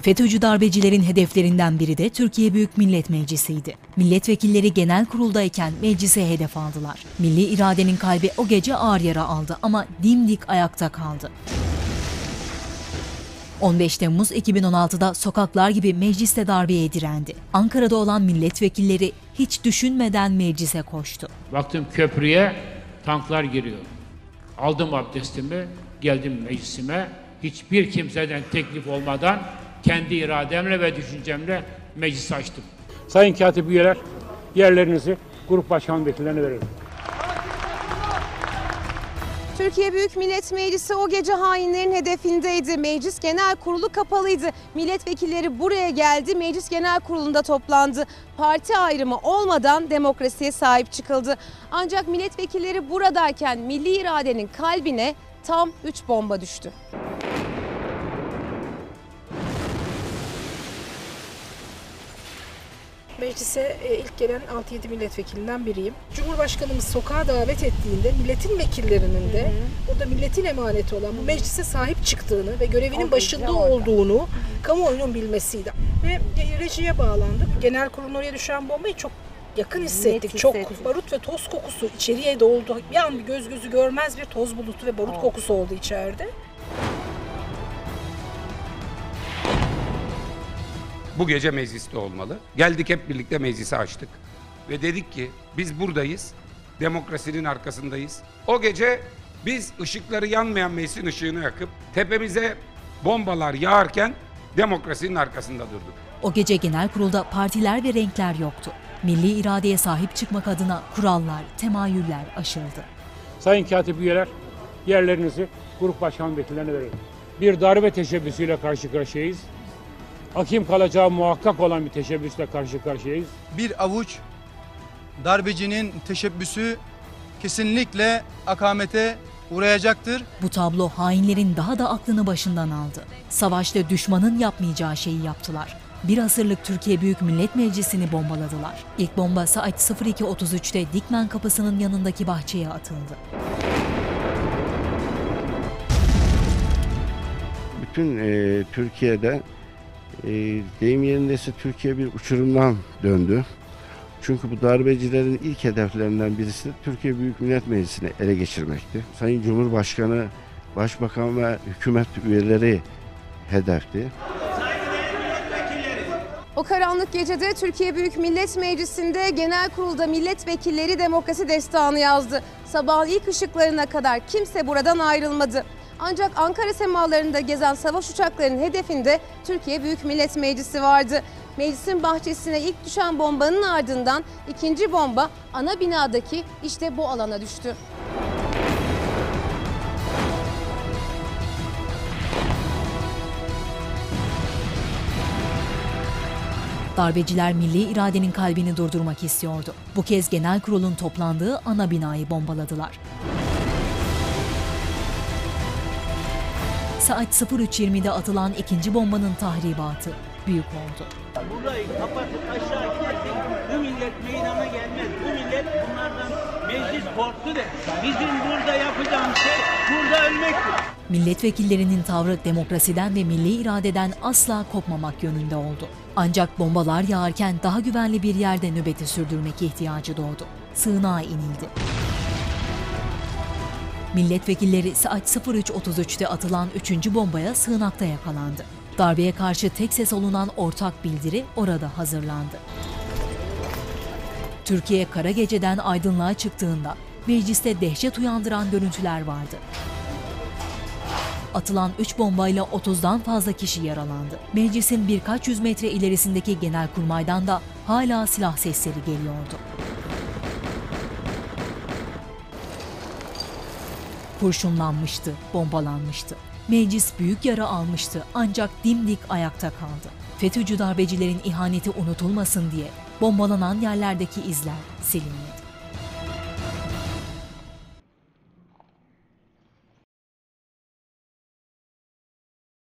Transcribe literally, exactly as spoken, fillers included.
FETÖ'cü darbecilerin hedeflerinden biri de Türkiye Büyük Millet Meclisi'ydi. Milletvekilleri genel kuruldayken meclise hedef aldılar. Milli iradenin kalbi o gece ağır yara aldı ama dimdik ayakta kaldı. on beş Temmuz iki bin on altıda sokaklar gibi mecliste darbeye direndi. Ankara'da olan milletvekilleri hiç düşünmeden meclise koştu. Baktım köprüye tanklar giriyor. Aldım abdestimi, geldim meclisime. Hiçbir kimseden teklif olmadan kendi irademle ve düşüncemle meclisi açtım. Sayın Katip üyeler, yerlerinizi grup başkan vekillerine verelim. Türkiye Büyük Millet Meclisi o gece hainlerin hedefindeydi. Meclis Genel Kurulu kapalıydı. Milletvekilleri buraya geldi, Meclis Genel Kurulu'nda toplandı. Parti ayrımı olmadan demokrasiye sahip çıkıldı. Ancak milletvekilleri buradayken milli iradenin kalbine tam üç bomba düştü. Meclise ilk gelen altı yedi milletvekilinden biriyim. Cumhurbaşkanımız sokağa davet ettiğinde milletin vekillerinin de burada milletin emaneti olan bu meclise sahip çıktığını ve görevinin başında olduğunu kamuoyunun bilmesiydi. Ve rejiye bağlandık. Genel kurulun oraya düşen bombayı çok yakın hissettik. Çok barut ve toz kokusu içeriye doldu. Bir an bir göz gözü görmez bir toz bulutu ve barut kokusu oldu içeride. Bu gece mecliste olmalı. Geldik hep birlikte meclisi açtık. Ve dedik ki biz buradayız, demokrasinin arkasındayız. O gece biz ışıkları yanmayan meclisin ışığını yakıp tepemize bombalar yağarken demokrasinin arkasında durduk. O gece genel kurulda partiler ve renkler yoktu. Milli iradeye sahip çıkmak adına kurallar, temayüller aşıldı. Sayın Katip üyeler, yerlerinizi grup başkan vekillerine verelim. Bir darbe teşebbüsüyle karşı karşıyayız. Hakim kalacağı muhakkak olan bir teşebbüsle karşı karşıyayız. Bir avuç darbecinin teşebbüsü kesinlikle akamete uğrayacaktır. Bu tablo hainlerin daha da aklını başından aldı. Savaşta düşmanın yapmayacağı şeyi yaptılar. Bir asırlık Türkiye Büyük Millet Meclisi'ni bombaladılar. İlk bomba saat sıfır iki otuz üçte Dikmen Kapısı'nın yanındaki bahçeye atıldı. Bütün e, Türkiye'de E, deyim yerindeyse Türkiye bir uçurumdan döndü. Çünkü bu darbecilerin ilk hedeflerinden birisi Türkiye Büyük Millet Meclisi'ni ele geçirmekti. Sayın Cumhurbaşkanı, Başbakan ve hükümet üyeleri hedefti. O karanlık gecede Türkiye Büyük Millet Meclisi'nde genel kurulda milletvekilleri demokrasi destanı yazdı. Sabahın ilk ışıklarına kadar kimse buradan ayrılmadı. Ancak Ankara semalarında gezen savaş uçaklarının hedefinde Türkiye Büyük Millet Meclisi vardı. Meclisin bahçesine ilk düşen bombanın ardından ikinci bomba ana binadaki işte bu alana düştü. Darbeciler milli iradenin kalbini durdurmak istiyordu. Bu kez genel kurulun toplandığı ana binayı bombaladılar. Saat sıfır üç yirmide atılan ikinci bombanın tahribatı büyük oldu. Burayı kapatıp aşağı gidersek bu millet meydana gelmez. Bu millet bunlardan meclis korktu de bizim burada yapacağımız şey burada ölmektir. Milletvekillerinin tavrı demokrasiden ve milli iradeden asla kopmamak yönünde oldu. Ancak bombalar yağarken daha güvenli bir yerde nöbeti sürdürmek ihtiyacı doğdu. Sığınağa inildi. Milletvekilleri saat sıfır üç otuz üçte atılan üçüncü bombaya sığınakta yakalandı. Darbeye karşı tek ses olunan ortak bildiri orada hazırlandı. Türkiye kara geceden aydınlığa çıktığında mecliste dehşet uyandıran görüntüler vardı. Atılan üç bombayla otuzdan fazla kişi yaralandı. Meclisin birkaç yüz metre ilerisindeki Genelkurmay'dan da hala silah sesleri geliyordu. Kurşunlanmıştı, bombalanmıştı. Meclis büyük yara almıştı ancak dimdik ayakta kaldı. FETÖ'cü darbecilerin ihaneti unutulmasın diye bombalanan yerlerdeki izler silindi.